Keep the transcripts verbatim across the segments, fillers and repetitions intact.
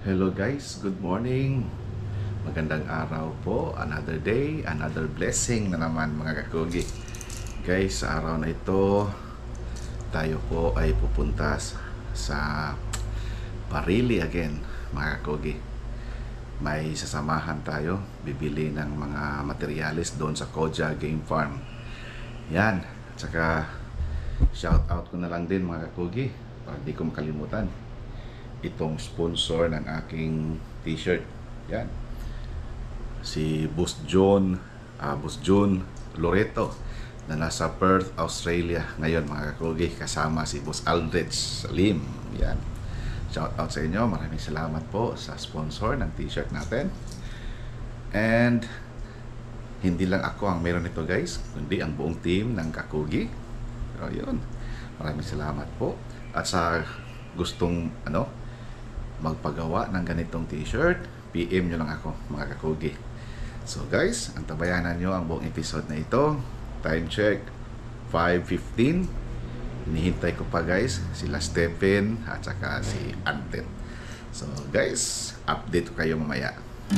Hello guys, good morning. Magandang araw po. Another day, another blessing na naman mga kakugi. Guys, sa araw na ito, tayo po ay pupunta sa Bareilly again mga kakugi. May sasamahan tayo, bibili ng mga materyales doon sa Koja Game Farm. Yan, at saka shout out ko na lang din mga kakugi para di ko makalimutan itong sponsor ng aking t-shirt. Yan, si Boss John uh, Boss John Loreto na nasa Perth, Australia ngayon mga kakugi, kasama si Boss Aldrich Salim. Yan, shout out sa inyo, maraming salamat po sa sponsor ng t-shirt natin. And hindi lang ako ang meron nito guys, kundi ang buong team ng kakugi. So yun, maraming salamat po. At sa gustong ano magpagawa ng ganitong t-shirt, P M nyo lang ako mga kakugi. So guys, antabayanan nyo ang buong episode na ito. Time check five fifteen. Hinihintay ko pa guys sila Stephen at saka si Antet. So guys, update ko kayo mamaya.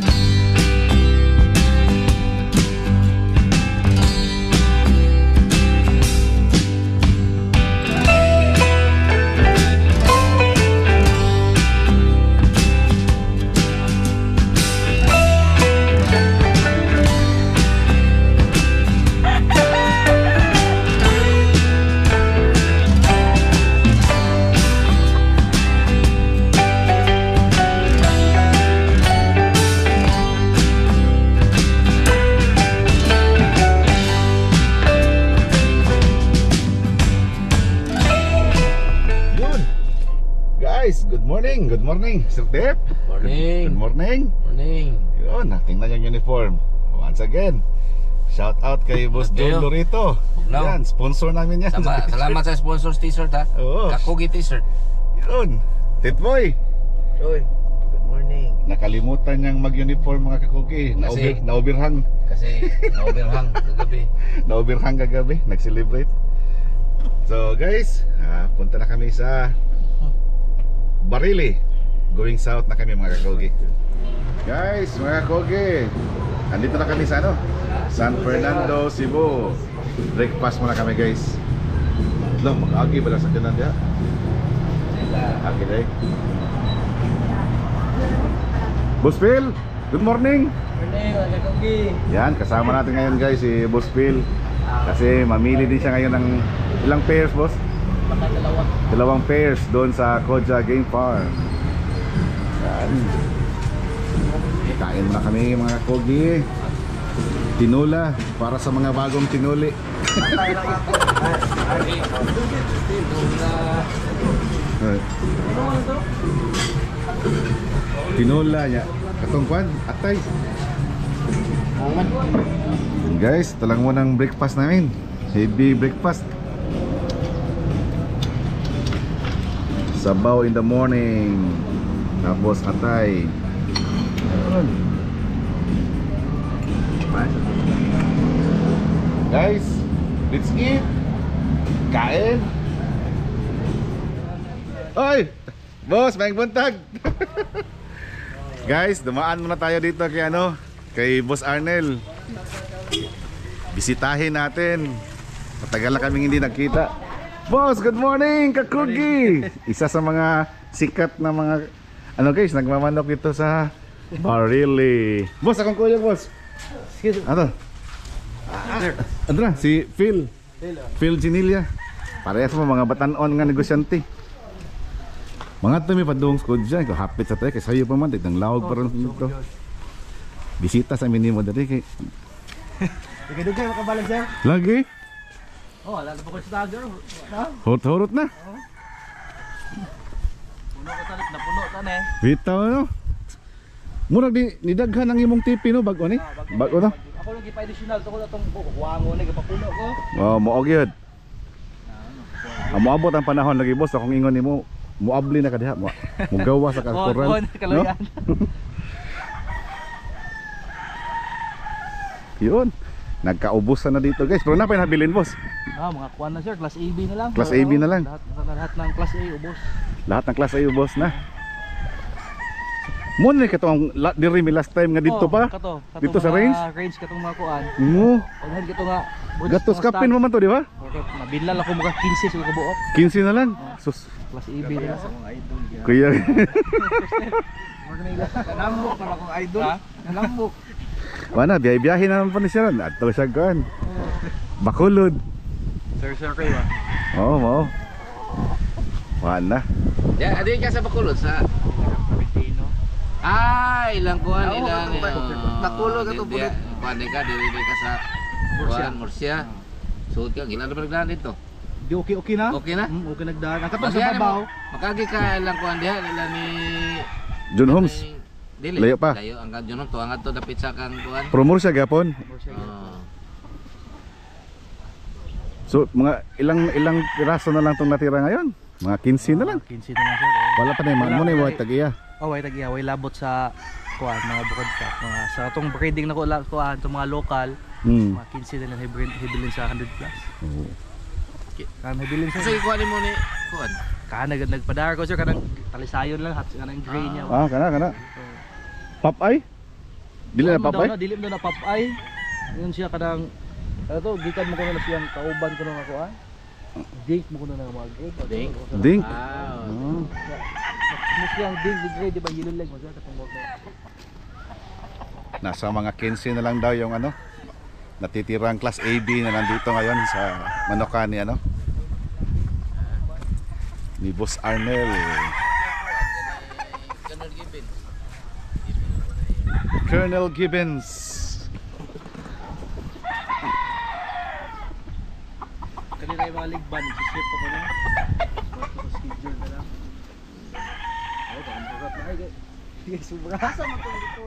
Good morning, good morning, Sir Tep. Morning. Good morning. Morning. Yun, tingnan yung uniform. Once again, shout out kay Boss John Loreto. No. Yan, sponsor namin yan. Sama, salamat sa sponsors t-shirt ha. Oo. Kakugi t-shirt. Yun, Titboy. Oy, good morning. Nakalimutan niyang mag-uniform mga kakugi. Kasi- Nauber, nauberhang. Kasi na-overhang kagabi. Nauberhang kagabi, nag-celebrate. So guys, ah, punta na kami sa Bareilly. Going south na kami mga kakogi. Guys, mga kakogi, andito na kami sa ano? San Fernando, Cebu. Breakfast muna kami guys. Lang, mag-agi ba lang sa kanan diya? Agi day. Boss Phil, good morning. Morning, mga kakugi. Yan, kasama natin ngayon guys si Boss Phil. Kasi mamili din siya ngayon ng ilang pairs boss? Mga dalawa. Dalawang pairs doon sa Koja Game Farm. Yan. Kain muna kami mga kogi. Tinula para sa mga bagong tinuli. Tinula niya. Katong kwan, atay. Guys, ito lang muna ang breakfast namin. Heavy breakfast. Sabaw in the morning. Tapos atay. Guys, let's eat. Kain. Oy, boss, may buntag. Guys, dumaan muna tayo dito kay ano, kay Boss Arnel. Bisitahin natin. Matagal na kaming hindi nagkita. Boss, good morning, kakugi. Isa sa mga sikat na mga ano guys, nagmamanok ito sa Bareilly. Boss, akong kuya, boss. Ano? Ano na? Si Phil. Phil Ginilia. Parehas mo mga batanon nga negosyante. Mga tumi padung skod dyan. Ikaw hapit sa tayo. Kaya sa'yo pa man. Itang lawag pa rin dito. Bisita sa minimo dati. Ikadugay makabalan sir. Lagi? Oh, wala na po ko sa dagger. Hurot-hurot na. Puno ko talit na puno ta na eh. Bitaw no? Murag di nidaghan ang imong tipi no bago ni? Bago no? Ako lagi pa additional to ko atong kuwango ni gapapuno ko. Oh, mo gyud. Amo abot ang panahon lagi boss akong ingon nimo muabli na ka diha mo. Mugawa sa kalkuran. No? Yun. Nagkaubusan na dito guys. Pero na pa nabilin boss. Ah, mga kuwan na sir, class A B na lang. Class A B na lang. Lahat, lahat ng class A ubos. Lahat ng class A ubos na. Mo ni katong la- diri mi last time nga dito Oh, pa. Kato, kato Dito sa mga range? range katong mga kuan. Mo. Paghan kato nga. Gatos kapin mo man to, di ba? Okay, nabilal ako mga fifteen sa kabuok. quince na lang. Sus. Class A B na sa mga idol. Kuya. Kanambok para akong idol. Kanambok. Wala, biyahe-biyahe na naman pa ni siya. Ato siya kuan. Bakulod. Sir, sir kayo ah. Oo, mo. Wala. Ya, adi ka sa Bacolod sa Ah, ilang kuan Oo, ilang katong- eh, Bacolod, katong di- di- pulit. kuan di ka dili di ka sa Murcia. kuan Murcia. Suot ka gila na pagdaan dito. Di okay okay na? Okay na? Mm, okay nagdaan. Ang katong Kasi sa ano babaw. mo, makagi ka ilang kuan diha nila ni John Holmes. ni- Dili. Layo pa. Layo ang kadyon to ang ato dapit sa kang kuan. Promor siya gapon. Oh. So mga ilang ilang piraso na lang tong natira ngayon. Mga quince na lang. quince na lang sir. oh. Wala pa na yung Wala mo na pa yung na- tagiya. Oh, wait lagi way labot sa kuan mga bukod ka. Mga sa atong breeding na ko la- kuan sa mga local, Hmm. mga quince na lang hibrin hibilin sa one hundred plus. Oo. Kan hibilin sa. Kasi kuan mo ni kuan. Kana nag nagpadar ko sir kanang talisayon lang hat kanang gray niya. Ah, kana kana. Popeye? Dili na Ano daw Popeye? na, Dili mo daw na Popeye. Yun siya kanang ano to, gikan mo ko na siyang kauban ko na kuan. Dink mo ko na nga mga grade. Dink? Dink. Ah. Ah. Mas yung dink di grade di ba yellow leg mo siya katong mo. Nasa mga quince na lang daw yung ano. Natitirang class A B na nandito ngayon sa Manokan ni ano. Ni Boss Arnel. Colonel Gibbon. Colonel Gibbons. Kanina yung mga ligban, si-ship ako na. Smart ko sa schedule na lang. Oh, baka maharap na. Ay, guys. Guys, sobra. Asa man itong dito?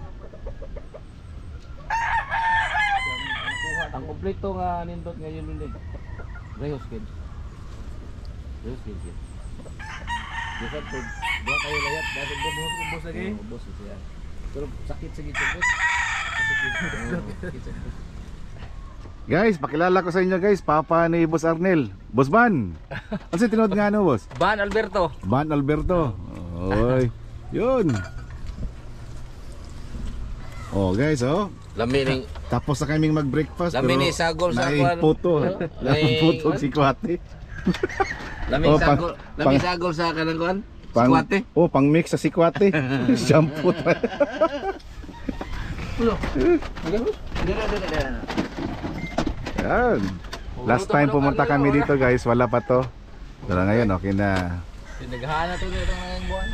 Ang kompleto nga nindot ngayon ulit. Rayos kid. Rayos kid. kid. Bisa to. Dua kayo layat dahil do mo ubos lagi. Ubos siya. Pero sakit sa gitubot. Sakit sa gitubot. Guys, pakilala ko sa inyo guys, papa ni Boss Arnel. Boss Ban. Ano si tinod nga ano, boss? Ban Alberto. Ban Alberto. Oy. Yun. Oh guys, oh. Lami ning Tapos na kaming mag-breakfast. Lami ni sagol sa naing kwan. puto. Naing Naing- puto si Kwate. lami Oh, pang- sagol, lami pang- sagol sa kanang kuan. Pang, Squate. oh, pang mix sa si Kwate. Shampoo. Yan. Last time pumunta kami dito guys, wala pa to. Pero ngayon okay na. Tinaghahan to nito ngayong buwan.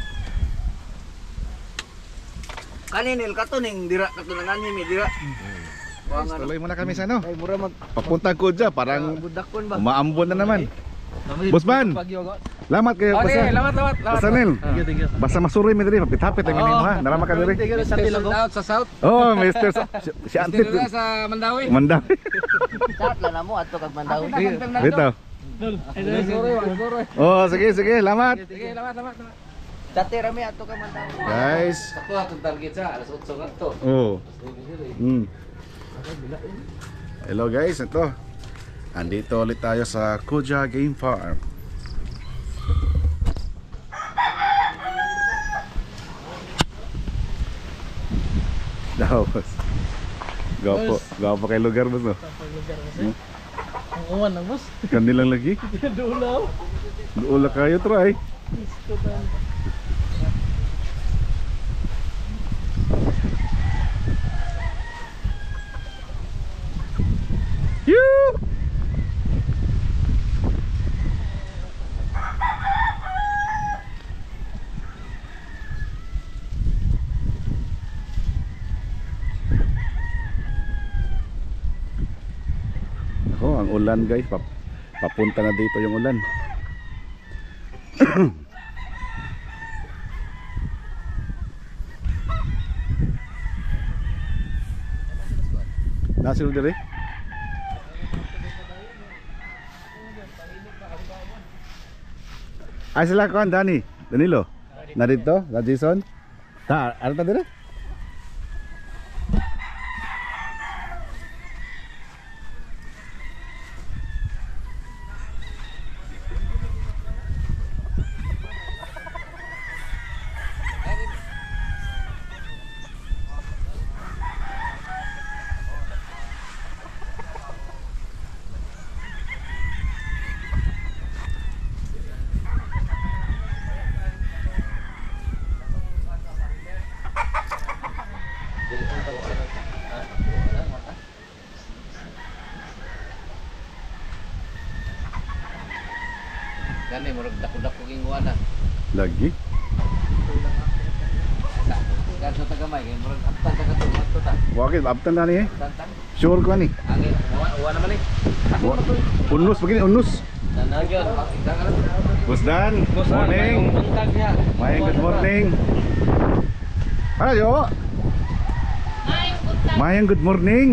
Kaninil ka to ning dira katunangan ni mi dira. Guys, tuloy muna kami sa ano. Ay mura mag Papunta ko dyan, parang budakon ba? umaambon na naman. Boss Ban. Lamat kayo. Okay, Basta, lamat lamat lamat. basta Nel. Thank you, thank you. Basta masuroy mi diri, mapit-hapit ang minimo ha. Narama ka diri. Thank you sa Sa tilago. out sa south. Oh, mister Sa- si, si Antit. Dito sa Mandawi. Manda. Chat lang na mo ato kag Mandawi. Dito. Sorry, sorry. Oh, sige, sige, lamat. Sige, lamat lamat. lamat. Dati rami ato kag Mandawi. Guys. Ako atong target sa alas otso ngadto. Oh. Mm. Hello guys, ito. Andito ulit tayo sa Kuja Game Farm. Daw, boss. Gapo, gapo kay lugar boss no. Ang uwan ng boss. Kanilang lagi. Dulaw. Duula kayo try. Yoo! Ako, ang ulan guys, pap papunta na dito yung ulan. Nasir dire? Ay sila ko Dani, Danilo. Na dito, na Jason. Ta, ano ta dire? murag dako-dako king wala. Lagi. Sa kanto tagamay kay murag aptan ta kadto adto ta. Wakit abtan na ni eh. Tantang. Sure ko ni. Angin wa wa naman ni. Ako Wa- na to. Unus begini unus. Nanagyon, isang ano. Boss Dan, morning. Untag niya. Mayang good morning. Ano yo? Mayang good morning.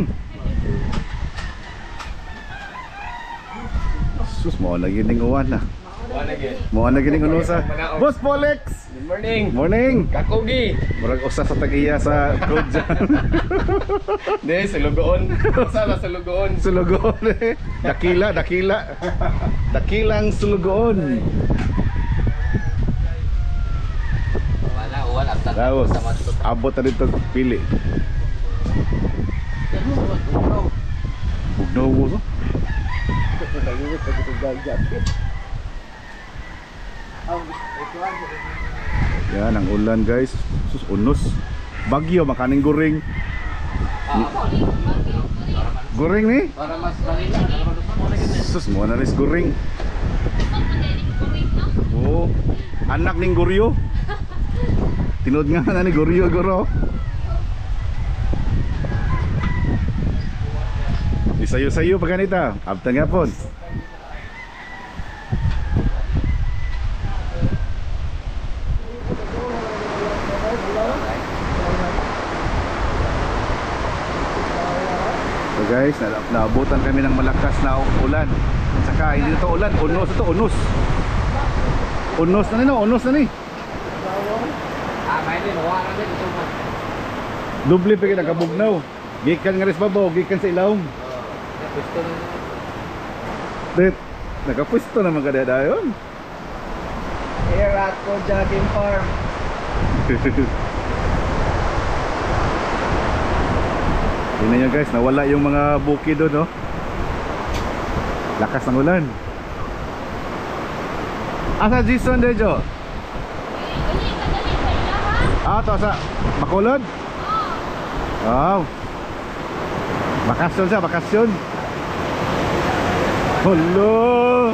Sus mo na gining uwan na. Wala gyud. Mo na gining unusa. Boss Polex. Good morning. Morning. Kakugi. Murag usa sa tag-iya sa code dyan. Di, sa lugoon. Sala sa lugoon. Sulugoon eh. Dakila, dakila. Dakilang sulugoon. Wala, wala. Aptan. Tapos, abot na dito pili. Bugnaw mo so? Yan ang ulan guys. Sus, unus. Bagyo, makaning guring. Guring ni? Para mas balila. Sus, mo na ris guring. Oo. Anak ning guryo. Tinod nga na ni guryo guro. Isayo-sayo pa ganita. Abtan nga pon. So guys, na- naabutan kami ng malakas na ulan. At saka hindi na to ulan, unos ito, unos. Unos na ni no, unos na ni. Ah, may din. Wala din. Ito man. Doble pa kita kabugnaw. Gikan nga res babaw, gikan sa ilawom. Gusto na. Det, nakapwesto naman kada dayon. Here at Jogging Farm. Tingnan nyo guys, nawala yung mga bukid doon, no? Lakas ng ulan. Asa Jason Dejo? Ah, to sa Bacolod? Wow. Bakasyon siya, bakasyon. Hello.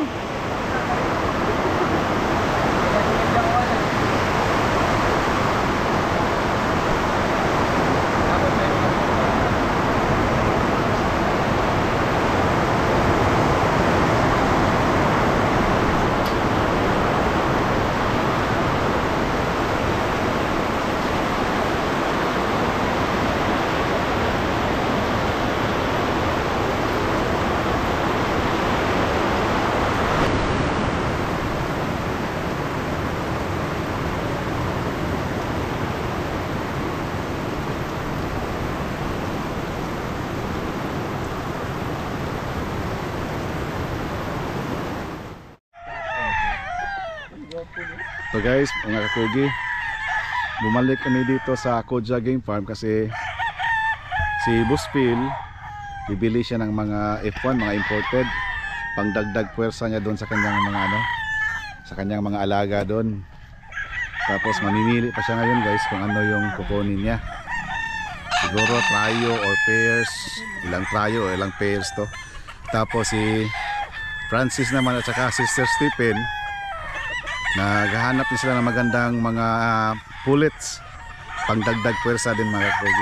So guys, mga kakugi, bumalik kami dito sa Koja Game Farm kasi si Boss Phil bibili siya ng mga F one, mga imported, pangdagdag puwersa niya doon sa kanyang mga ano, sa kanyang mga alaga doon. Tapos mamimili pa siya ngayon guys kung ano yung kukunin niya. Siguro trio or pairs, ilang trio o ilang pairs to. Tapos si Francis naman at saka Sister Stephen, naghahanap din sila ng magandang mga uh, pullets, pangdagdag puwersa din mga kakugi.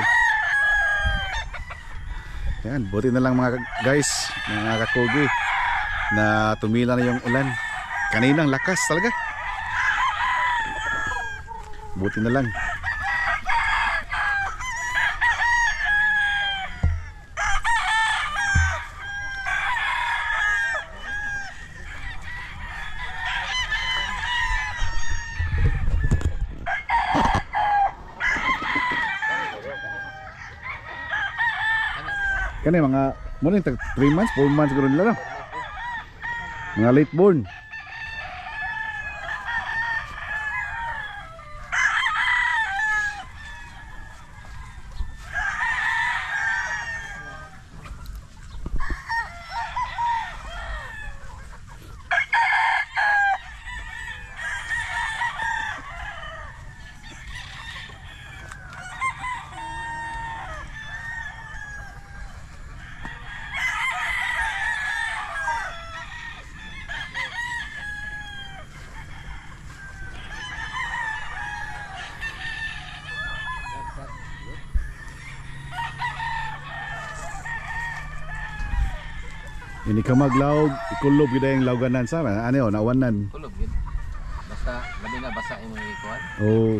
Yan, buti na lang mga guys, mga kakugi, na tumila na yung ulan. Kaninang lakas talaga. Buti na lang. Kani mga muna yung three months, four months siguro nila lang. Mga late born. Ini ka maglaog, ikulob gid yung lawganan sa ano nawanan. Kulob yun. Basta labi na basa yung mga ikuan. Oh.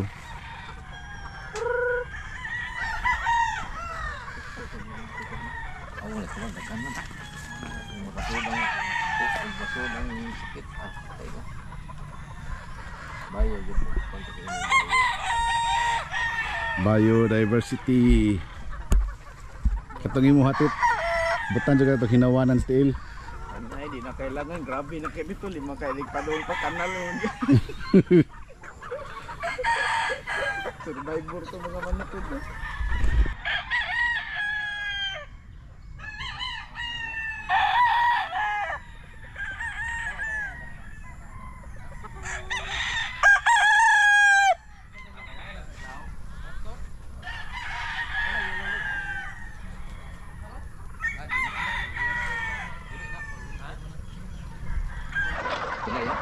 Ako wala ko magdagan man. Yung makasuod ang yung makasuod ang sakit. Ah, patay na. Bayo yun. Kontak yun yung bayo. Biodiversity. Katong imo hatip. Butan juga to hinawanan still. Ay, di na kailangan. Grabe na kayo ito. Lima kayo ligpadong pa kanal. Survivor to mga manok ito. Sila yan.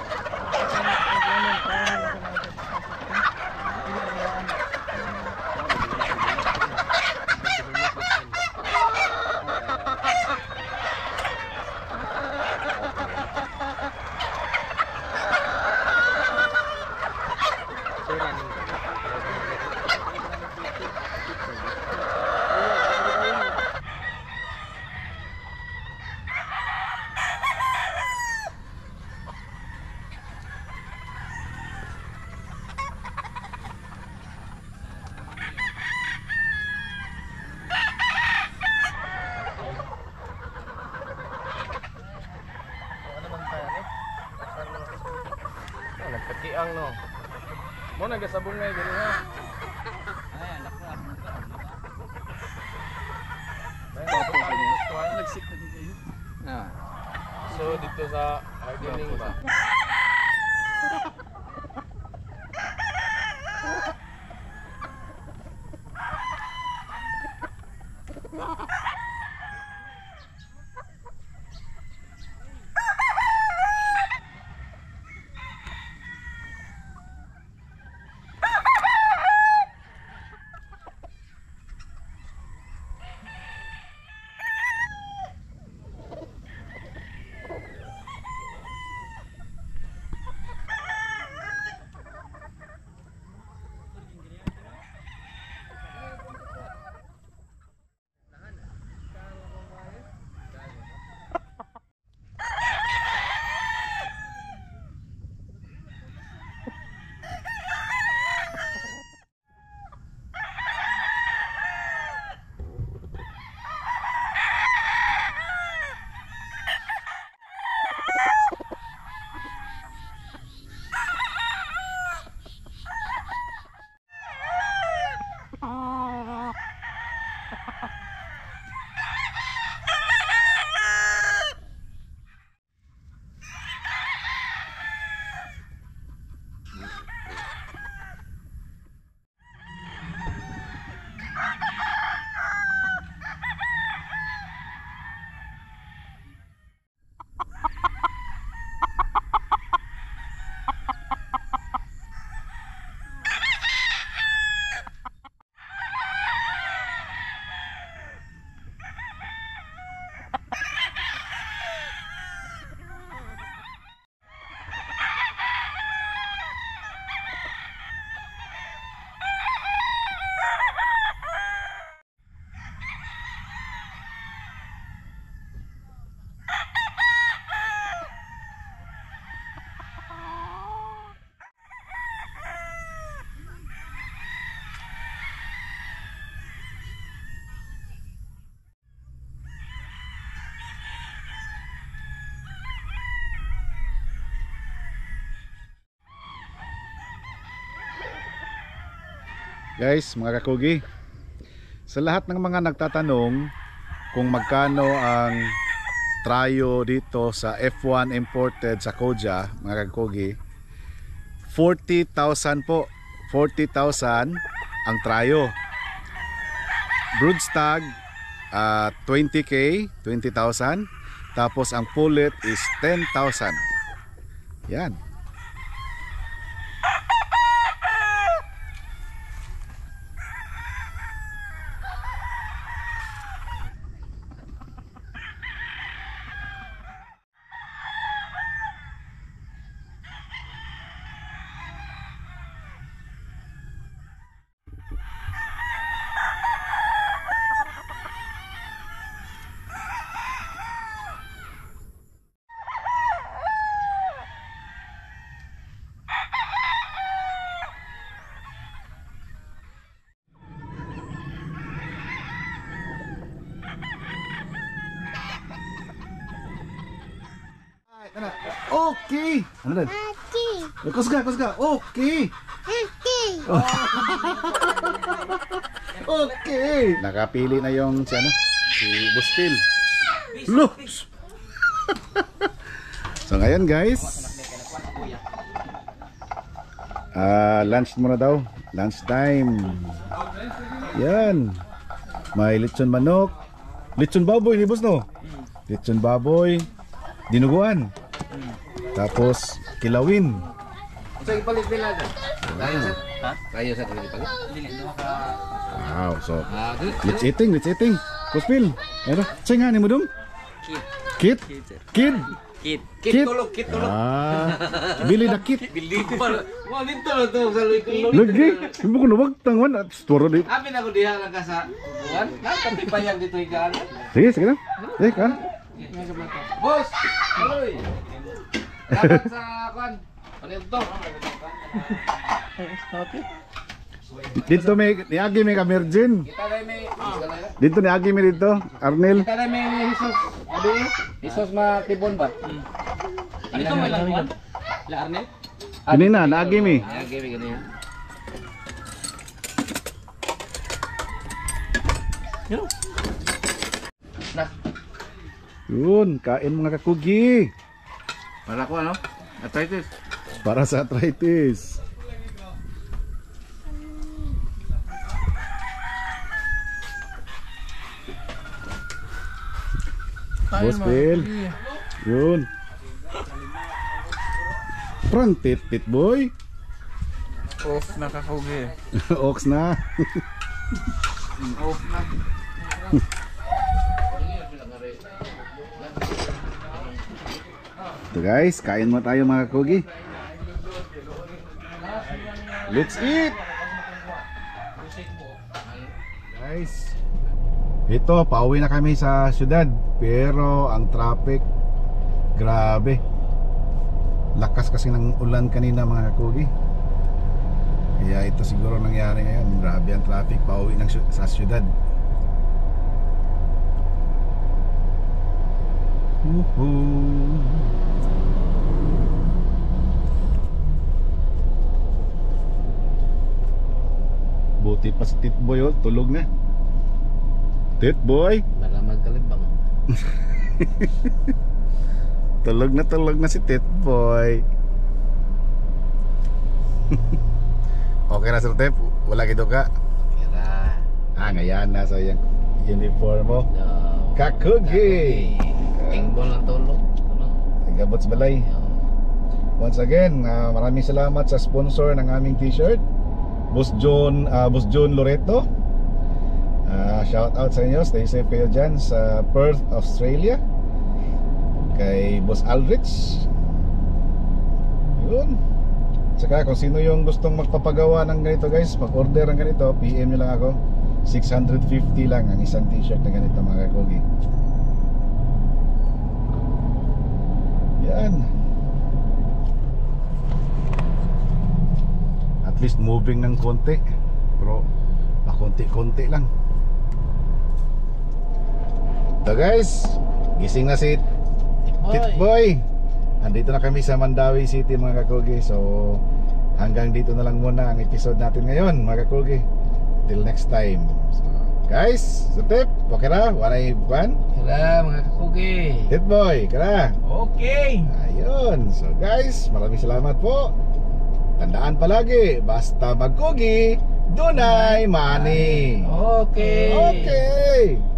Nagkatiang no. Mo nagasabong ngay gani ha. Ay, anak ko. Nagsik na dito. Ah. So dito sa gardening ba? Guys, mga kakugi, sa lahat ng mga nagtatanong kung magkano ang trayo dito sa F one imported sa Koja, mga kakugi, forty thousand po. forty thousand ang trayo. Broodstag uh, twenty K, twenty thousand. Tapos ang pullet is ten thousand. Yan. Okay. Ano din? Kusga, kusga. Okay. Okay. Nakapili na yung si ano? Si Bustil. Look. So ngayon guys, ah lunch muna daw. Lunch time. Yan. May lechon manok. Lechon baboy ni boss no? Lechon baboy. Dinuguan. Tapos kilawin. Sa ipalit nila ka. Kayo sa ha? Kayo sa ipalit. Wow, so Ah, good. let's eating, let's eating. Kuspil. Ano? Ceng ni mo dum? Kit. Kit. Kit. Kit. Tulog, kit tulog. Ah, bili na kit. Bili pa. Wa dito na to sa luy tulog. Lagi, ibu ko nawag tangan at store dit. Abi na ko diha lang ka sa buwan. Nakapi payag dito higaan. Sige, sige na. Eh, kan. Boss, haloy. Dapat sa kwan. Ano ito? Dito may niagi may ka-virgin. Kita na may Dito niagi may dito, Arnel. Kita na may Jesus. Abi, Jesus matibon ba? Ito may lang. La Arnel? Kini na, niagi may. Ah, give me ganyan. Yo. Na. Yun, kain mga kakugi. Para ko ano? Arthritis. Para sa arthritis. Boss Bill. Yun. Prang tit tit boy. Off na kakugi. Ox na. Off na. So guys, kain mo tayo mga kakugi. Let's eat. Guys, ito pauwi na kami sa syudad, pero ang traffic grabe. Lakas kasi ng ulan kanina mga kakugi. Kaya ito siguro nangyari ngayon. Grabe ang traffic pauwi ng sy- sa syudad. Woohoo. Buti pa si Titboy oh, tulog na. Titboy, Baka magkalibang. tulog na tulog na si Titboy. Okay na Sir Tep, wala gitu ka. Kira. Ah, ngayon na sa yung uniform mo. No. Kakugi. Tingbol ng tulog. Gabot sa balay. Once again, ah, maraming salamat sa sponsor ng aming t-shirt, Boss John, ah, Boss John Loreto. Ah, shout out sa inyo, stay safe kayo dyan sa Perth, Australia. Kay Boss Aldrich. Yun. Saka kung sino yung gustong magpapagawa ng ganito guys, mag-order ng ganito, P M nyo lang ako. six hundred fifty lang ang isang t-shirt na ganito mga kakugi. Yan. At least moving ng konti. Pero pakonti-konti lang. So guys, gising na si Titboy. Andito na kami sa Mandawi City mga kakugi. So hanggang dito na lang muna ang episode natin ngayon mga kakugi. Till next time. So, guys, sa tip, okay na? Wanay buwan? Kira mga kakugi. Titboy, kara? Okay. Ayun. So guys, maraming salamat po. Tandaan palagi, basta magkugi, dunay money. Okay. Okay.